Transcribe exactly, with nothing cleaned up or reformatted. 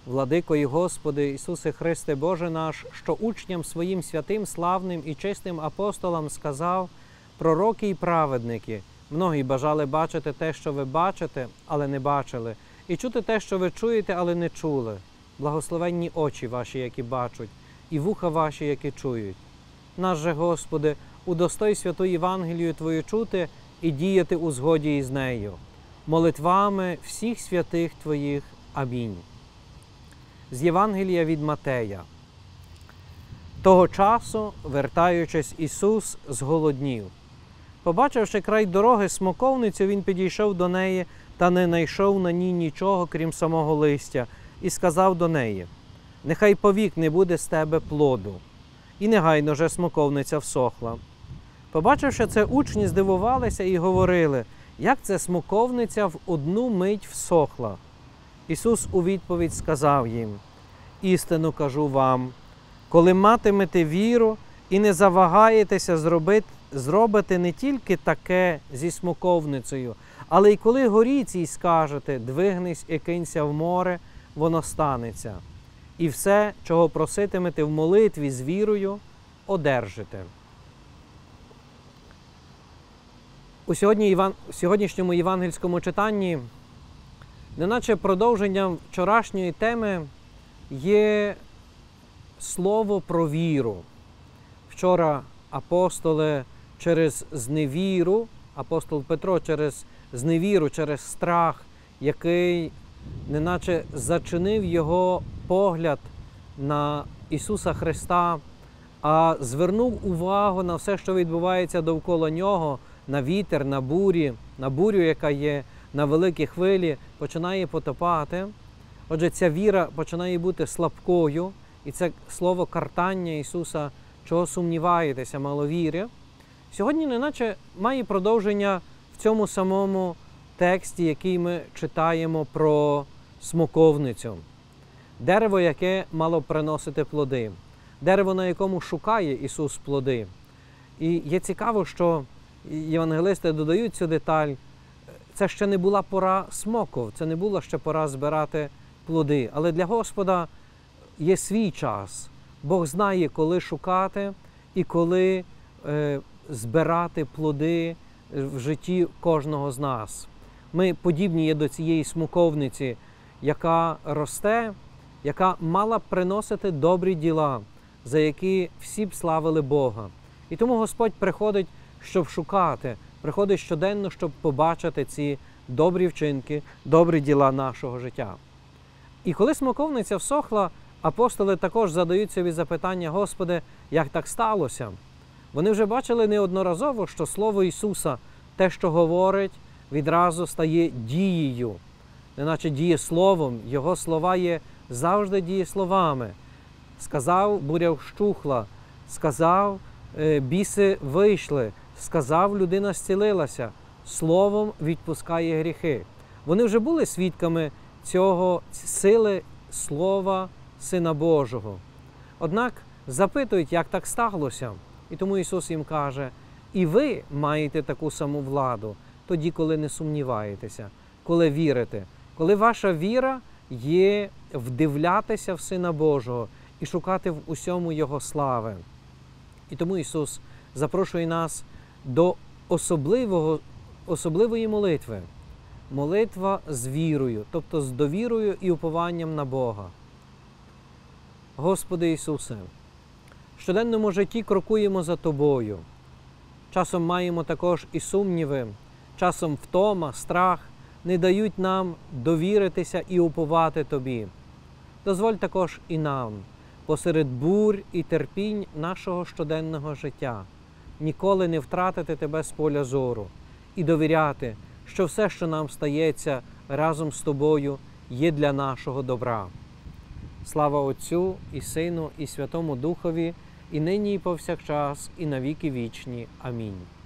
Владико і Господи, Ісусе Христе, Боже наш, що учням своїм святим, славним і чистим апостолам сказав: пророки і праведники, многі бажали бачити те, що ви бачите, але не бачили, і чути те, що ви чуєте, але не чули. Благословенні очі ваші, які бачать, і вуха ваші, які чують. Наш же, Господи, удостой святу Євангелію Твою чути і діяти у згоді із нею. Молитвами всіх святих Твоїх. Амінь. З Євангелія від Матея. Того часу, вертаючись, Ісус зголоднів. Побачивши край дороги смоковницю, Він підійшов до неї та не знайшов на ній нічого, крім самого листя, і сказав до неї: «Нехай повік не буде з тебе плоду». І негайно же смоковниця всохла. Побачивши це, учні здивувалися і говорили: «Як це смоковниця в одну мить всохла?» Ісус у відповідь сказав їм: «Істину кажу вам, коли матимете віру і не завагаєтеся зробити, зробите не тільки таке зі смоковницею, але й коли горі цій скажете: двигнись і кинься в море, воно станеться. І все, чого проситимете в молитві з вірою, одержите». У сьогоднішньому євангельському читанні, неначе продовженням вчорашньої теми, є слово про віру. Вчора апостоли через зневіру, апостол Петро через зневіру, через страх, який неначе зачинив його погляд на Ісуса Христа, а звернув увагу на все, що відбувається довкола нього, на вітер, на бурі, на бурю, яка є, на великі хвилі, починає потопати. Отже, ця віра починає бути слабкою, і це слово картання Ісуса: «Чого сумніваєтеся, маловіри?» Сьогодні неначе має продовження в цьому самому тексті, який ми читаємо про смоковницю. Дерево, яке мало приносити плоди. Дерево, на якому шукає Ісус плоди. І є цікаво, що євангелисти додають цю деталь. Це ще не була пора смоков, це не була ще пора збирати плоди. Але для Господа є свій час. Бог знає, коли шукати і коли е, збирати плоди в житті кожного з нас. Ми подібні є до цієї смоковниці, яка росте, яка мала приносити добрі діла, за які всі б славили Бога. І тому Господь приходить, щоб шукати, приходить щоденно, щоб побачити ці добрі вчинки, добрі діла нашого життя. І коли смоковниця всохла, апостоли також задають собі запитання: «Господи, як так сталося?» Вони вже бачили неодноразово, що Слово Ісуса, те, що говорить, відразу стає дією, неначе дієсловом. Його слова є завжди дієсловами. Сказав, буря вщухла, сказав, біси вийшли, сказав, людина зцілилася, словом відпускає гріхи. Вони вже були свідками цього, сили Слова Сина Божого. Однак запитують, як так сталося. І тому Ісус їм каже: і ви маєте таку саму владу, тоді, коли не сумніваєтеся, коли вірите, коли ваша віра є вдивлятися в Сина Божого і шукати в усьому Його слави. І тому Ісус запрошує нас до особливого, особливої молитви. Молитва з вірою, тобто з довірою і упованням на Бога. Господи Ісусе, в щоденному житті крокуємо за Тобою. Часом маємо також і сумніви, часом втома, страх не дають нам довіритися і уповати Тобі. Дозволь також і нам, посеред бурь і терпінь нашого щоденного життя, ніколи не втратити Тебе з поля зору і довіряти, що все, що нам стається разом з Тобою, є для нашого добра. Слава Отцю і Сину і Святому Духові, і нині і повсякчас, і на віки вічні. Амінь.